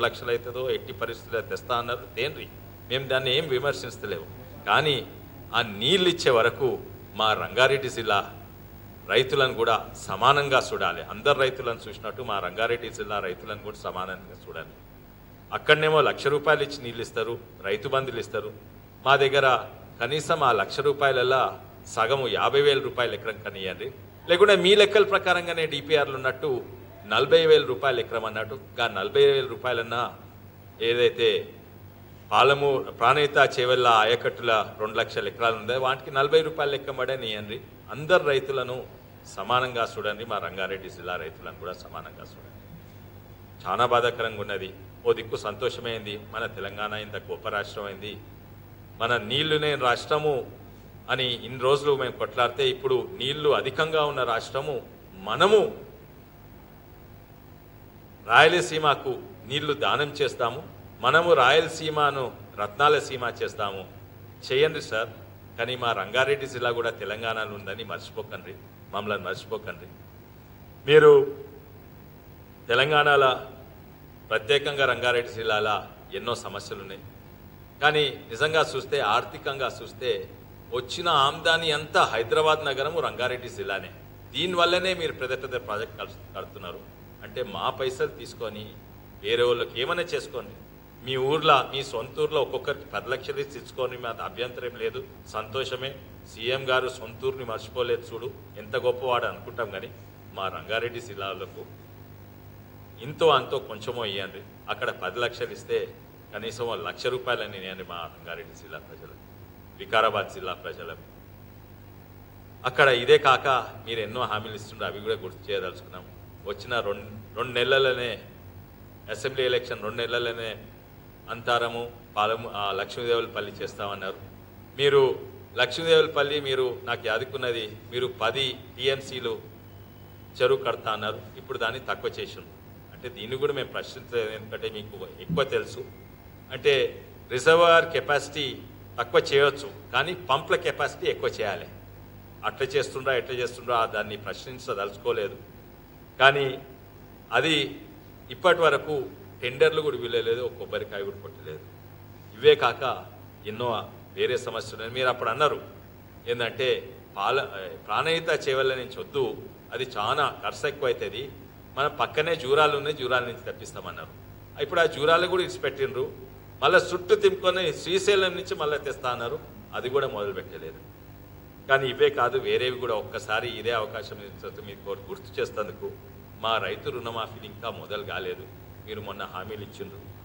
లక్షలు అవుతుందో ఎట్టి పరిస్థితుల్లో తెస్తా అన్నారు, తేన్రి, మేము దాన్ని ఏం విమర్శిస్తలేము. కానీ ఆ నీళ్ళు ఇచ్చే వరకు మా రంగారెడ్డి జిల్లా రైతులను కూడా సమానంగా చూడాలి. అందరు రైతులను చూసినట్టు మా రంగారెడ్డి జిల్లా రైతులను కూడా సమానంగా చూడాలి. అక్కడనేమో ₹1,00,000 ఇచ్చి నీళ్ళు ఇస్తారు, రైతు బంధులు ఇస్తారు. మా దగ్గర కనీసం ఆ ₹1,00,000 సగము ₹50,000 ఎకరం కనియండి, లేకుంటే మీ లెక్కల ప్రకారంగానే డిపిఆర్లు ఉన్నట్టు ₹40,000 ఎకరం అన్నట్టు. ఆ ₹40,000 ఏదైతే ప్రాణహిత చేవెళ్ళ ఆయకట్టుల 2 లక్షల ఎకరాలు ఉందో వాటికి ₹40 లెక్క పడనియండి. అందరు రైతులను సమానంగా చూడండి, మా రంగారెడ్డి జిల్లా రైతులను కూడా సమానంగా చూడండి. చాలా బాధాకరంగా ఉన్నది. ఓ దిక్కు సంతోషమైంది, మన తెలంగాణ ఇంత గొప్ప రాష్ట్రం అయింది, మన నీళ్లు లేని రాష్ట్రము అని ఇన్ని రోజులు మేము కొట్లాడితే ఇప్పుడు నీళ్లు అధికంగా ఉన్న రాష్ట్రము మనము రాయలసీమకు నీళ్లు దానం చేస్తాము, మనము రాయలసీమను రత్నాల సీమ చేస్తాము. చేయండి సార్, కానీ మా రంగారెడ్డి జిల్లా కూడా తెలంగాణలో ఉందని మర్చిపోకండి, మమ్మల్ని మర్చిపోకండి. మీరు తెలంగాణలో ప్రత్యేకంగా రంగారెడ్డి జిల్లాలో ఎన్నో సమస్యలు ఉన్నాయి. కానీ నిజంగా చూస్తే, ఆర్థికంగా చూస్తే వచ్చిన ఆమ్దాని అంతా హైదరాబాద్ నగరము రంగారెడ్డి జిల్లానే. దీనివల్లనే మీరు పెద్ద పెద్ద ప్రాజెక్ట్ కడుతున్నారు. అంటే మా పైసలు తీసుకొని వేరే వాళ్ళకి ఏమైనా చేసుకోండి. మీ ఊర్లో, మీ సొంత ఊర్లో ఒక్కొక్కరికి 10 లక్షలు ఇచ్చుకొని మా అభ్యంతరం లేదు, సంతోషమే. సీఎం గారు సొంతూరుని మర్చిపోలేదు, చూడు ఎంత గొప్పవాడు అనుకుంటాం. కానీ మా రంగారెడ్డి జిల్లాలకు ఇంతో అంతో కొంచెమో ఇవ్వండి. అక్కడ 10 లక్షలు ఇస్తే కనీసం ₹1,00,000 ఇవ్వండి మా రంగారెడ్డి జిల్లా ప్రజలకు, వికారాబాద్ జిల్లా ప్రజలకు. అక్కడ ఇదే కాక మీరు ఎన్నో హామీలు ఇస్తుండ్రు, అవి కూడా గుర్తు చేయదలుచుకున్నాం. వచ్చిన రెండు నెలలనే అసెంబ్లీ ఎలక్షన్ 2 నెలలనే అంతారము లక్ష్మీదేవులపల్లి చేస్తామన్నారు. మీరు లక్ష్మీదేవులపల్లి మీరు నాకు యాదుకున్నది, మీరు 10 టీఎంసీలు చెరువు కడతా అన్నారు. ఇప్పుడు దాన్ని తక్కువ చేసిండ్రు. అంటే దీన్ని కూడా మేము ప్రశ్నించలేదు, ఎందుకంటే మీకు ఎక్కువ తెలుసు. అంటే రిజర్వాయర్ కెపాసిటీ తక్కువ చేయవచ్చు, కానీ పంప్ల కెపాసిటీ ఎక్కువ చేయాలి. అట్లా చేస్తుండ్రా ఎట్లా చేస్తుండ్రా దాన్ని ప్రశ్నించదలుచుకోలేదు. కానీ అది ఇప్పటి వరకు టెండర్లు కూడా వీలలేదు, ఒక కొబ్బరికాయ కూడా కొట్టలేదు. ఇవే కాక ఎన్నో వేరే సమస్యలు. మీరు అప్పుడు అన్నారు ఏంటంటే ప్రాణహిత చేవెళ్ళ నుంచి వద్దు, అది చాలా ఖర్చు ఎక్కువ అవుతుంది, మన పక్కనే జూరాలు ఉన్నాయి, జూరాల నుంచి తెప్పిస్తామన్నారు. ఇప్పుడు ఆ జూరాలు కూడా ఇచ్చిపెట్టిండ్రు. మళ్ళీ చుట్టూ తిప్పుకొని శ్రీశైలం నుంచి మళ్ళీ తెస్తా అన్నారు, అది కూడా మొదలు పెట్టలేదు. కానీ ఇవే కాదు, వేరేవి కూడా ఒక్కసారి ఇదే అవకాశం మీకు గుర్తు చేసేందుకు, మా రైతు రుణమాఫీని ఇంకా మొదలు కాలేదు. మీరు మొన్న హామీలు ఇచ్చిండ్రు,